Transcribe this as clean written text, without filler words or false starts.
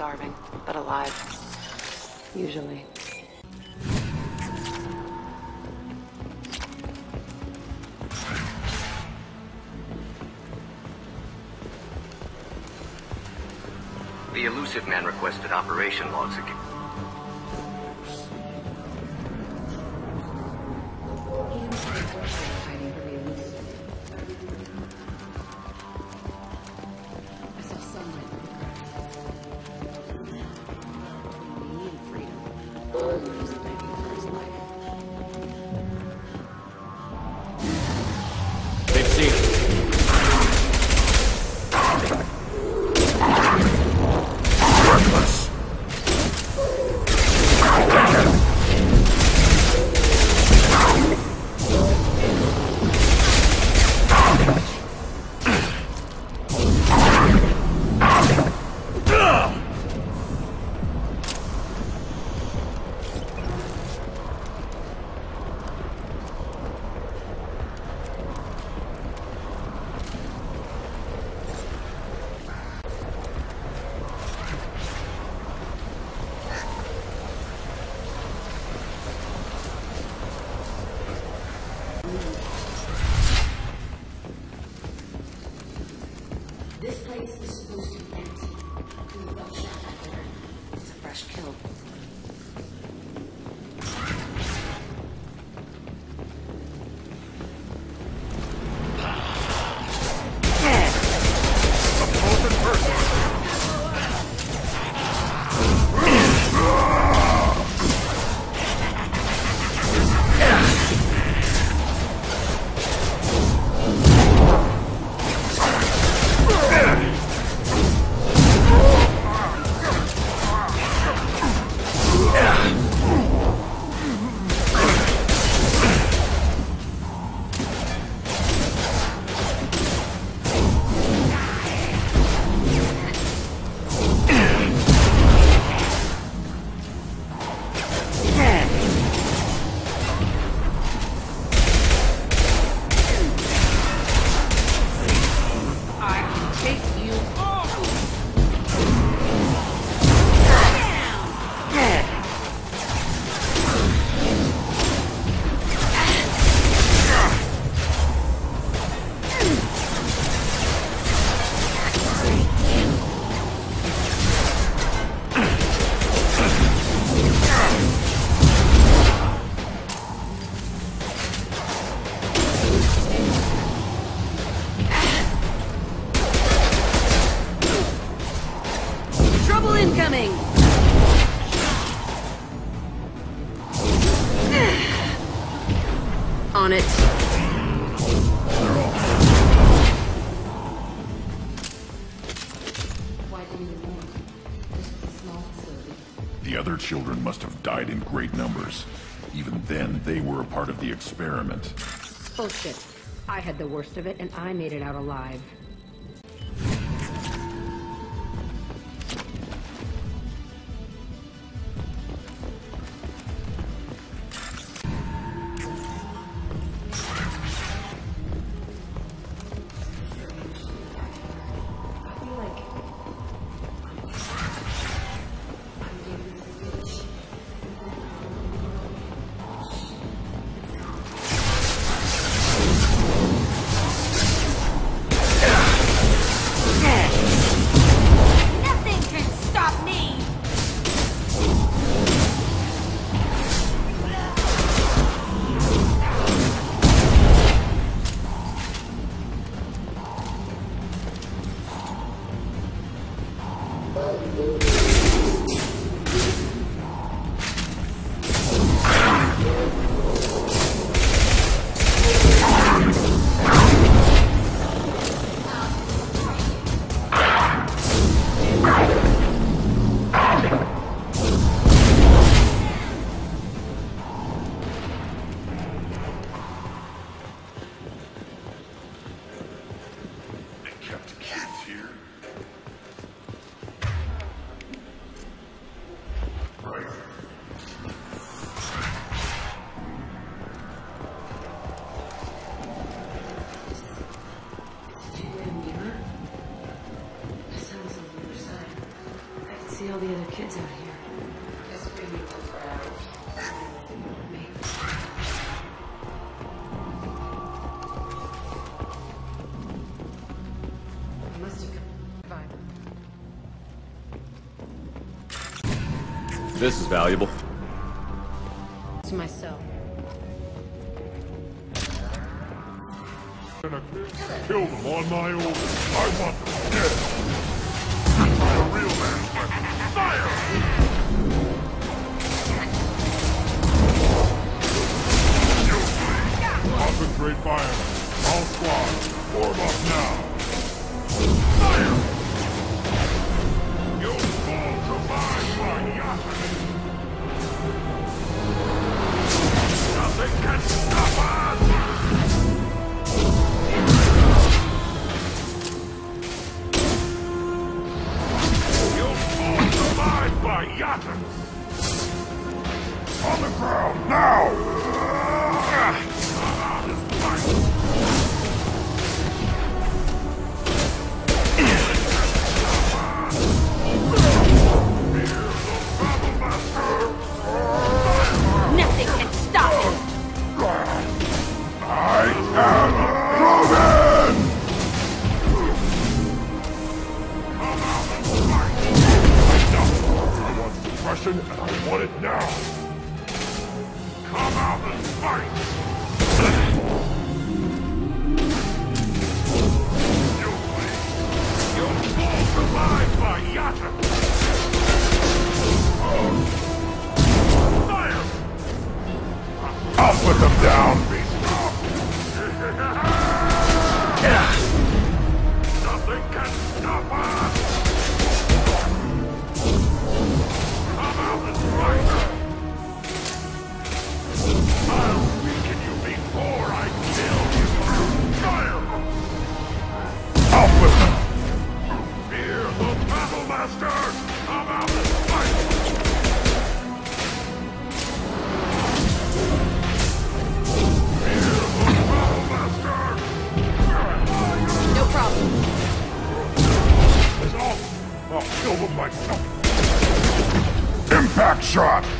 starving, but alive. Usually. The elusive man requested operation logs again. This place is supposed to be empty. We got shot at there. It's a fresh kill. On it. Why didn't you warn? This was a small facility. The other children must have died in great numbers. Even then, they were a part of the experiment. Bullshit. I had the worst of it, and I made it out alive. Yeah. see all the other kids out here. It's been with them for hours. Maybe. I must have survived. This is valuable. To myself. Gonna kill them on my own. I want them dead. By a real man's weapon. Fire! Concentrate fire. All squads, form up now. Fire! You'll fall to my yacht. Nothing can stop us! By Yatta! On the ground, now! Nothing can stop him! I am Krogan! Come out and fight! I want suppression, and I want it now! Come out and fight! You'll fall to my Yatta! Fire! I'll put them down! Nothing can stop us! Come out and fight! I'll weaken you before I kill you! Fire! Out with them! Fear the Battle Master! Come out and fight! No problem. It's off. I'll kill them myself. Impact shot!